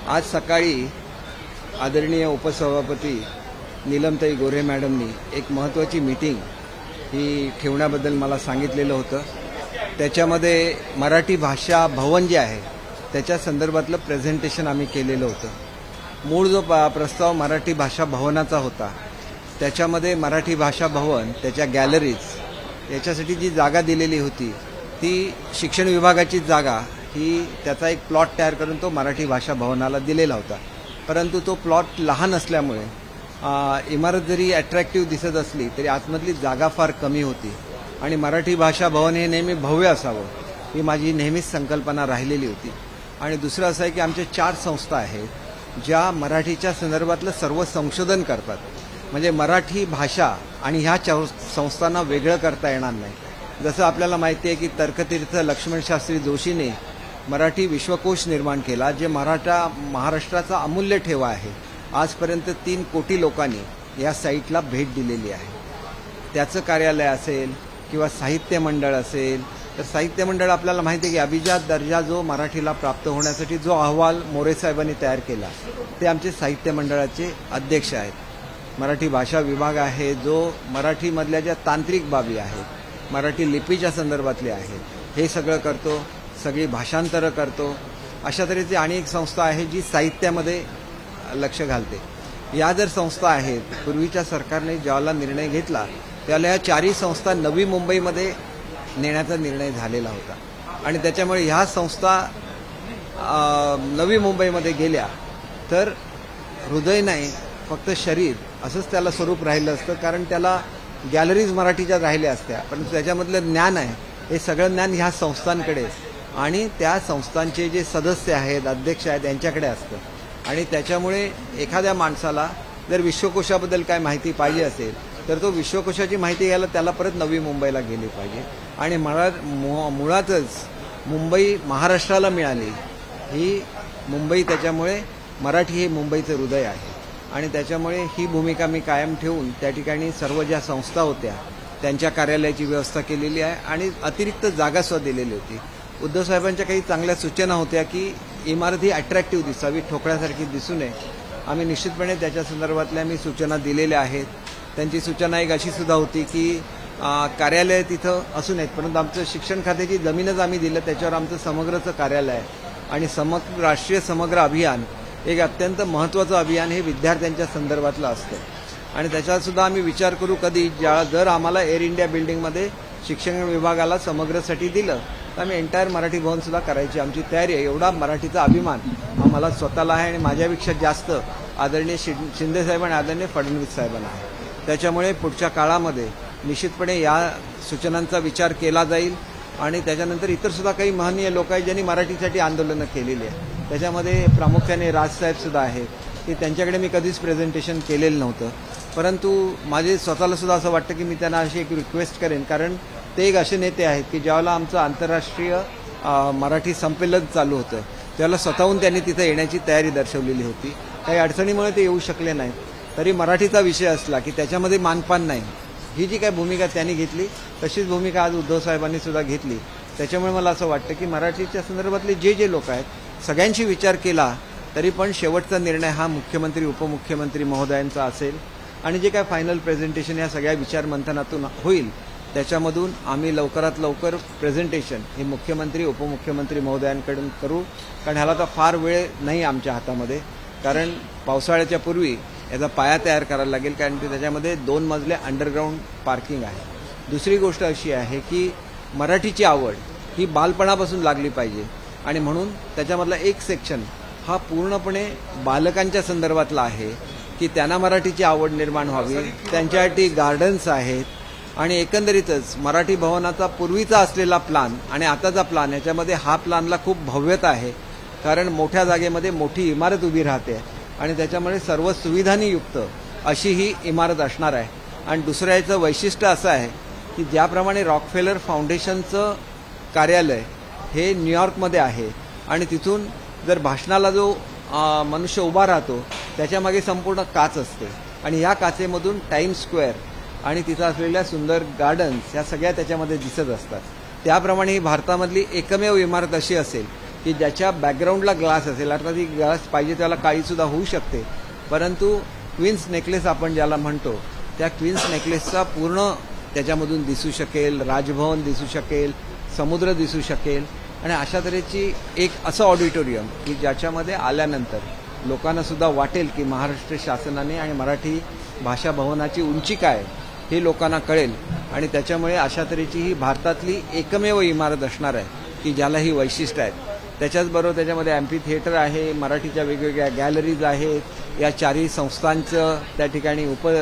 आज सकाळी आदरणीय उपसभापती नीलमताई गोरे मॅडमनी एक महत्त्वाची मीटिंग ही ठेवण्याबद्दल मला सांगितलेलं होतं। त्याच्यामध्ये मराठी भाषा भवन जे आहे त्याच्या संदर्भातलं प्रेझेंटेशन आम्ही केलेलं होतं। मूळ जो प्रस्ताव मराठी भाषा भवनाचा होता त्याच्यामध्ये मराठी भाषा भवन, त्याच्या गॅलरीज याच्यासाठी जी जागा दिलेली होती ती शिक्षण विभागाची जागा ही त्याचा एक प्लॉट तयार करून तो मराठी भाषा भवनाला दिलेला होता। परंतु तो प्लॉट लहान असल्यामुळे इमारत जरी अट्रॅक्टिव्ह दिसत असली तरी आतमधली जागा फार कमी होती आणि मराठी भाषा भवन हे नेहमी भव्य असावं ही माझी नेहमीच संकल्पना राहिलेली होती। आणि दुसरं असं आहे की आमच्या 4 संस्था आहेत ज्या मराठीच्या संदर्भातलं सर्व संशोधन करतात। म्हणजे मराठी भाषा आणि ह्या संस्थांना वेगळं करता येणार नाही। जसं आपल्याला माहिती आहे की तर्कतीर्थ लक्ष्मणशास्त्री जोशीने मराठी विश्वकोश निर्माण केला, जे महाराष्ट्राचा अमूल्य ठेवा आहे। आजपर्यंत 3 कोटी लोकांनी या साईटला भेट दिलेली आहे। त्याचं कार्यालय असेल किंवा साहित्य मंडळ असेल तर साहित्य मंडळ आपल्याला माहिती आहे की अभिजात दर्जा जो मराठीला प्राप्त होण्यासाठी जो अहवाल मोरे साहेबांनी तयार केला ते आमचे साहित्य मंडळाचे अध्यक्ष आहेत। मराठी भाषा विभाग आहे जो मराठीमधल्या ज्या तांत्रिक बाबी आहेत, मराठी लिपीच्या संदर्भातले आहेत, हे सगळं करतो, सगळी भाषांतरं करतो। अशा तऱ्हेची आणि एक संस्था आहे जी साहित्यामध्ये लक्ष घालते। या जर संस्था आहेत, पूर्वीच्या सरकारने ज्यावेळेला निर्णय घेतला त्यावेळेला या 4ही संस्था नवी मुंबईमध्ये नेण्याचा निर्णय झालेला होता आणि त्याच्यामुळे ह्या संस्था नवी मुंबईमध्ये गेल्या तर हृदय नाही फक्त शरीर असंच त्याला स्वरूप राहिलं असतं, कारण त्याला गॅलरीज मराठीच्या राहिल्या असत्या, पण त्याच्यामधलं ज्ञान आहे हे सगळं ज्ञान ह्या संस्थांकडे आणि त्या संस्थांचे जे सदस्य आहेत, अध्यक्ष आहेत यांच्याकडे असतं। आणि त्याच्यामुळे एखाद्या माणसाला जर विश्वकोशाबद्दल काय माहिती पाहिजे असेल तर तो विश्वकोशाची माहिती घ्यायला त्याला परत नवी मुंबईला गेली पाहिजे। आणि मुळातच मुंबई महाराष्ट्राला मिळाली ही मुंबई, त्याच्यामुळे मराठी हे मुंबईचं हृदय आहे आणि त्याच्यामुळे ही भूमिका मी कायम ठेवून त्या ठिकाणी सर्व ज्या संस्था होत्या त्यांच्या कार्यालयाची व्यवस्था केलेली आहे आणि अतिरिक्त जागा सुद्धा दिलेली होती। उद्धव साहेबांच्या काही चांगल्या सूचना होत्या की इमारत ही अट्रॅक्टिव्ह दिसावी, ठोकळ्यासारखी दिसू नये। आम्ही निश्चितपणे त्याच्या संदर्भातल्या मी सूचना दिलेल्या आहेत। त्यांची सूचना एक अशी सुद्धा होती की कार्यालय तिथं असू नयेत, परंतु आमचं शिक्षण खात्याची जमीनच आम्ही दिलं, त्याच्यावर आमचं समग्रचं कार्यालय आहे आणि राष्ट्रीय समग्र अभियान एक अत्यंत महत्त्वाचं अभियान हे विद्यार्थ्यांच्या संदर्भातलं असतं आणि त्याचा सुद्धा आम्ही विचार करू कधी जर आम्हाला एअर इंडिया बिल्डिंगमध्ये शिक्षण विभागाला समग्रसाठी दिलं तर आम्ही एंटायर मराठी भवन सुद्धा करायची आमची तयारी आहे। एवढा मराठीचा अभिमान हा मला स्वतःला आहे आणि माझ्यापेक्षा जास्त आदरणीय शिंदे साहेब आणि आदरणीय फडणवीस साहेबांना आहे। त्याच्यामुळे पुढच्या काळामध्ये निश्चितपणे या सूचनांचा विचार केला जाईल आणि त्याच्यानंतर इतर सुद्धा काही महनीय लोक आहेत ज्यांनी मराठीसाठी आंदोलनं केलेली आहे। त्याच्यामध्ये प्रामुख्याने राजसाहेब सुद्धा आहेत की त्यांच्याकडे मी कधीच प्रेझेंटेशन केलेलं नव्हतं, परंतु माझे स्वतःला सुद्धा असं वाटतं की मी त्यांना अशी एक रिक्वेस्ट करेन, कारण ते एक असे नेते आहेत की ज्यावेळेला आमचं आंतरराष्ट्रीय मराठी संमेलन चालू होतं त्यावेळेला स्वतःहून त्यांनी तिथं येण्याची तयारी दर्शवलेली होती। काही अडचणीमुळे ते येऊ शकले नाहीत, तरी मराठीचा विषय असला की त्याच्यामध्ये मानपान नाही, ही जी काही भूमिका त्यांनी घेतली तशीच भूमिका आज उद्धव साहेबांनी सुद्धा घेतली। त्याच्यामुळे मला असं वाटतं की मराठीच्या संदर्भातले जे लोक आहेत सगळ्यांशी विचार केला तरी पण शेवटचा निर्णय हा मुख्यमंत्री उपमुख्यमंत्री महोदयांचा असेल आणि जे काय फायनल प्रेझेंटेशन या सगळ्या विचारमंथनातून होईल त्याच्यामधून आम्ही लवकरात लवकर प्रेझेंटेशन हे मुख्यमंत्री उपमुख्यमंत्री महोदयांकडून करू, कारण ह्याला तर फार वेळ नाही आमच्या हातामध्ये, कारण पावसाळ्याच्या पूर्वी याचा पाया तयार करायला लागेल, कारण त्याच्यामध्ये 2 मजले अंडरग्राऊंड पार्किंग आहे। दुसरी गोष्ट अशी आहे की मराठीची आवड ही बालपणापासून लागली पाहिजे आणि म्हणून त्याच्यामधला एक सेक्शन हा पूर्णपणे बालकांच्या संदर्भातला आहे की त्यांना मराठीची आवड निर्माण व्हावी, त्यांच्यासाठी गार्डन्स आहेत आणि एकंदरीतच मराठी भवनाचा पूर्वीचा असलेला प्लान आणि आताचा प्लान याच्यामध्ये हा प्लानला खूप भव्यता आहे, कारण मोठ्या जागेमध्ये मोठी इमारत उभी राहते आणि त्याच्यामुळे सर्व सुविधांनी युक्त अशी ही इमारत असणार आहे। आणि दुसरं याचं वैशिष्ट्य असं आहे की ज्याप्रमाणे रॉकफेलर फाउंडेशनचं कार्यालय हे न्यूयॉर्कमध्ये आहे आणि तिथून जर भाषणाला जो मनुष्य उभा राहतो त्याच्यामागे संपूर्ण काच असते आणि या काचेमधून टाइम्स स्क्वेअर आणि तिथं असलेल्या सुंदर गार्डन्स या सगळ्या त्याच्यामध्ये दिसत असतात। त्याप्रमाणे ही भारतामधली एकमेव इमारत अशी असेल की ज्याच्या बॅकग्राऊंडला ग्लास असेल, अर्थात ही ग्लास पाहिजे त्याला काळीसुद्धा होऊ शकते, परंतु क्वीन्स नेकलेस आपण ज्याला म्हणतो त्या क्वीन्स नेकलेसचा पूर्ण त्याच्यामधून दिसू शकेल, राजभवन दिसू शकेल, समुद्र दिसू शकेल आणि अशा तऱ्हेची एक असं ऑडिटोरियम की ज्याच्यामध्ये आल्यानंतर लोकांना सुद्धा वाटेल की महाराष्ट्र शासनाने आणि मराठी भाषा भवनाची उंची काय हे लोकांना कळेल आणि त्याच्यामुळे अशा तऱ्हेची ही भारतातली एकमेव इमारत असणार आहे की ज्याला ही वैशिष्ट्य आहेत. त्याच्याचबरोबर त्याच्यामध्ये ॲम्फी थिएटर आहे, मराठीच्या वेगवेगळ्या गॅलरीज आहेत, या चारही संस्थांचं त्या ठिकाणी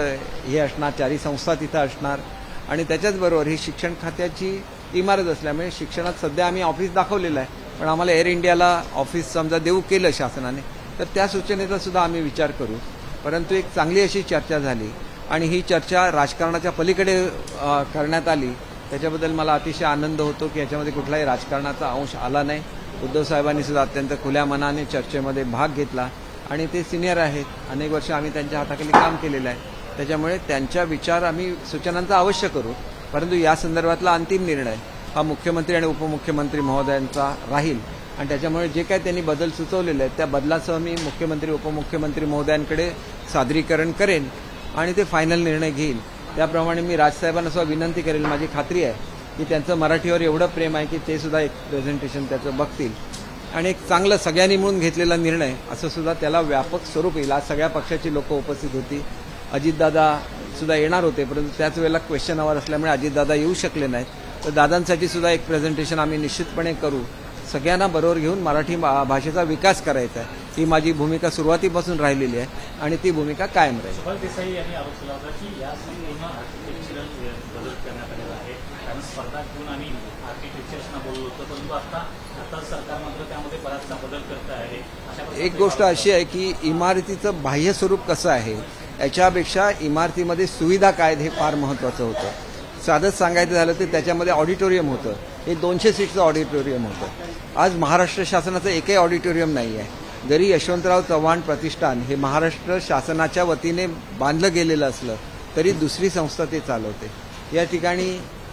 हे असणार, चारही संस्था तिथं असणार आणि त्याच्याचबरोबर ही शिक्षण खात्याची इमारत असल्यामुळे शिक्षणात सध्या आम्ही ऑफिस दाखवलेलं आहे, पण आम्हाला एअर इंडियाला ऑफिस समजा देऊ केलं शासनाने तर त्या सूचनेचा सुद्धा आम्ही विचार करू. परंतु एक चांगली अशी चर्चा झाली आणि ही चर्चा राजकारणाच्या पलीकडे करण्यात आली, त्याच्याबद्दल मला अतिशय आनंद होतो की याच्यामध्ये कुठलाही राजकारणाचा अंश आला नाही. उद्धव साहेबांनी सुद्धा अत्यंत खुल्या मनाने चर्चेमध्ये भाग घेतला आणि ते सिनियर आहेत, अनेक वर्ष आम्ही त्यांच्या हाताखाली काम केलेलं आहे, त्याच्यामुळे त्यांच्या विचार आम्ही सूचनांचा अवश्य करू. परंतु या संदर्भातला अंतिम निर्णय हा मुख्यमंत्री आणि उपमुख्यमंत्री महोदयांचा राहील आणि त्याच्यामुळे जे काही त्यांनी बदल सुचवलेले आहेत त्या बदलासह मी मुख्यमंत्री उपमुख्यमंत्री महोदयांकडे सादरीकरण करेन आणि ते फायनल निर्णय घेईल. त्याप्रमाणे मी राजसाहेबांना सुद्धा विनंती करेल, माझी खात्री आहे की त्यांचं मराठीवर एवढं प्रेम आहे की ते सुद्धा एक प्रेझेंटेशन त्याचं बघतील आणि एक चांगलं सगळ्यांनी मिळून घेतलेला निर्णय असं सुद्धा त्याला व्यापक स्वरूप येईल. आज सगळ्या पक्षाची लोक उपस्थित होती, अजितदादा सुद्धा येणार होते, परंतु त्याच वेळेला क्वेश्चन आवर असल्यामुळे अजितदादा येऊ शकले नाहीत, तर दादांसाठी सुद्धा एक प्रेझेंटेशन आम्ही निश्चितपणे करू. सगळ्यांना बरोबर घेऊन मराठी भाषेचा विकास करायचा आहे, ही माझी भूमिका सुरुवातीपासून राहिलेली आहे आणि ती भूमिका कायम राहील. सुभाष देसाई यांनी आरोप केला होता की या संपूर्ण आर्किटेक्चरल बदल करण्यात आलेला आहे, कारण स्पर्धा घेऊन आम्ही आर्किटेक्चर्सना बोललो होतो, परंतु आता सरकार मात्र त्यामध्ये बराचसा बदल करत आहे. एक गोष्ट अशी आहे की इमारतीचं बाह्य स्वरूप कसं आहे याच्यापेक्षा इमारतीमध्ये सुविधा काय हे फार महत्त्वाचं होतं. साधंच सांगायचं झालं तर त्याच्यामध्ये ऑडिटोरियम होतं, हे 200 सीटचं ऑडिटोरियम होतं. आज महाराष्ट्र शासनाचं एकही ऑडिटोरियम नाही आहे. जरी यशवंतराव चव्हाण प्रतिष्ठान हे महाराष्ट्र शासनाच्या वतीने बांधलं गेलेलं असलं तरी दुसरी संस्था ते चालवते. या ठिकाणी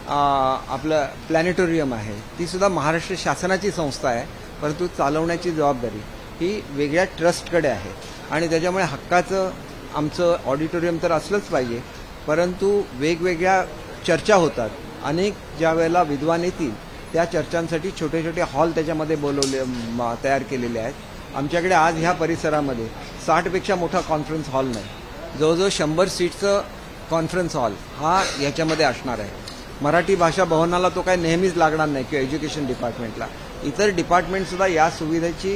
आपलं प्लॅनेटोरियम आहे, ती सुद्धा महाराष्ट्र शासनाची संस्था आहे, परंतु चालवण्याची जबाबदारी ही वेगळ्या ट्रस्टकडे आहे आणि त्याच्यामुळे हक्काचं आमचं ऑडिटोरियम तर असलंच पाहिजे, परंतु वेगवेगळ्या चर्चा होतात. अनेक ज्या वेळेला विद्वान येतील त्या चर्चांसाठी छोटे छोटे हॉल त्याच्यामध्ये तयार केलेले आहेत. आमच्याकडे आज ह्या परिसरामध्ये 60पेक्षा मोठा कॉन्फरन्स हॉल नाही, जवळजवळ 100 सीटचं कॉन्फरन्स हॉल हा याच्यामध्ये असणार आहे. मराठी भाषा भवनाला तो काय नेहमीच लागणार नाही किंवा एज्युकेशन डिपार्टमेंटला, इतर डिपार्टमेंटसुद्धा या सुविधेची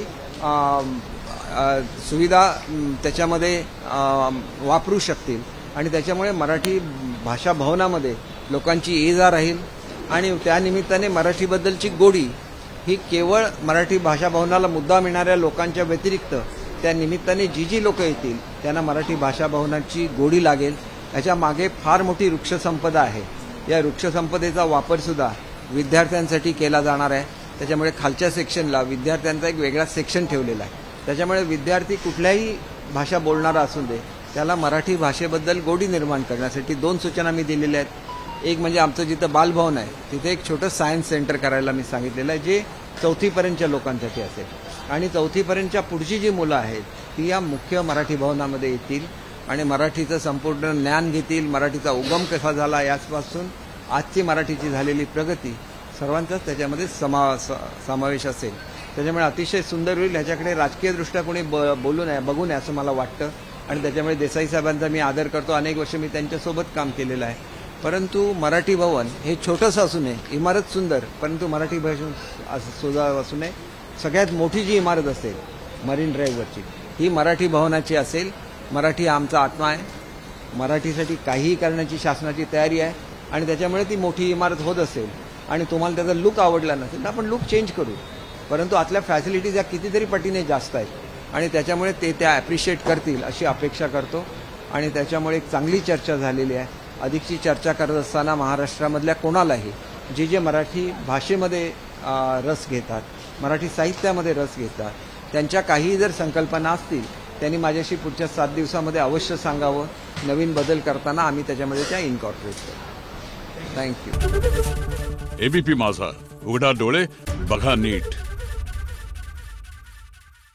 सुविधा त्याच्यामध्ये वापरू शकतील आणि त्याच्यामुळे मराठी भाषा भवनामध्ये लोकांची ये-जा राहील आणि त्यानिमित्ताने मराठीबद्दलची गोडी ही केवळ मराठी भाषा भवनाला मुद्दाम येणाऱ्या लोकांच्या व्यतिरिक्त त्या निमित्ताने जी लोक येतील त्यांना मराठी भाषा भवनाची गोडी लागेल. याच्या मागे फार मोठी वृक्षसंपदा आहे, या वृक्षसंपदेचा वापरसुद्धा विद्यार्थ्यांसाठी केला जाणार आहे. त्याच्यामुळे खालच्या सेक्शनला विद्यार्थ्यांचा एक वेगळा सेक्शन ठेवलेला आहे, त्याच्यामुळे विद्यार्थी कुठल्याही भाषा बोलणारा असून दे त्याला मराठी भाषेबद्दल गोडी निर्माण करण्यासाठी 2 सूचना मी दिलेल्या आहेत. एक म्हणजे आमचं जिथं बालभवन आहे तिथे एक छोटं सायन्स सेंटर करायला मी सांगितलेलं आहे, जे 4थीपर्यंतच्या लोकांसाठी असेल आणि 4थीपर्यंतच्या पुढची जी मुलं आहेत ती या मुख्य मराठी भवनामध्ये येतील आणि मराठीचं संपूर्ण ज्ञान घेतील, मराठीचा उगम कसा झाला यापासून आजची मराठीची झालेली प्रगती सर्वांचाच त्याच्यामध्ये समावेश असेल. त्याच्यामुळे अतिशय सुंदर होईल. ह्याच्याकडे राजकीयदृष्ट्या कोणी बघू नये असं मला वाटतं आणि त्याच्यामुळे देसाई साहेबांचा मी आदर करतो. अनेक वर्ष मी त्यांच्यासोबत काम केलेलं आहे, परंतु मराठी भवन हे छोटंसं असू नये, इमारत सुंदर परंतु मराठी भाषा सुद्धा असू नये. सगळ्यात मोठी जी इमारत असेल मरीन ड्राईव्हवरची ही मराठी भवनाची असेल. मराठी आमचा आत्मा आहे, मराठीसाठी काहीही करण्याची शासनाची तयारी आहे आणि त्याच्यामुळे ती मोठी इमारत होत असेल आणि तुम्हाला त्याचा लुक आवडला नसेल तर आपण लुक चेंज करू, परंतु आतल्या फॅसिलिटीज या कितीतरी पटीने जास्त आहेत आणि त्याच्यामुळे ते त्या ॲप्रिशिएट करतील अशी अपेक्षा करतो आणि त्याच्यामुळे एक चांगली चर्चा झालेली आहे. अधिकची चर्चा करत असताना महाराष्ट्रामधल्या कोणालाही जे मराठी भाषेमध्ये रस घेतात, मराठी साहित्यामध्ये रस घेतात, त्यांच्या काहीही जर संकल्पना असतील त्यांनी माझ्याशी पुढच्या 7 दिवसामध्ये अवश्य सांगावं. नवीन बदल करताना आम्ही त्याच्यामध्ये त्या इन्कॉर्पोरेट करू. थँक्यू. एबीपी माझा, उघडा डोळे बघा नीट.